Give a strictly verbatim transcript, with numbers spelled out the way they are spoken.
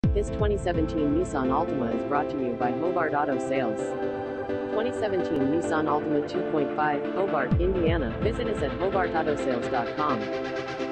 This twenty seventeen Nissan Altima is brought to you by Hobart Auto Sales. twenty seventeen Nissan Altima two point five, Hobart, Indiana. Visit us at hobart auto sales dot com.